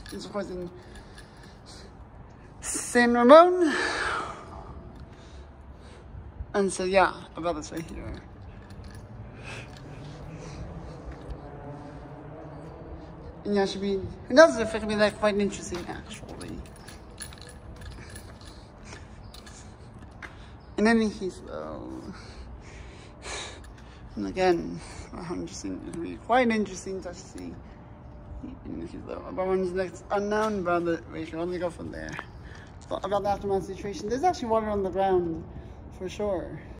He's of course in San Ramon. And so yeah, about this right here. And yeah, should be, who knows if it could be like quite interesting actually. And then he's and again, interesting, it'll be quite interesting to see. About one's next unknown, but we can only go from there. So about the aftermath situation, there's actually water on the ground for sure.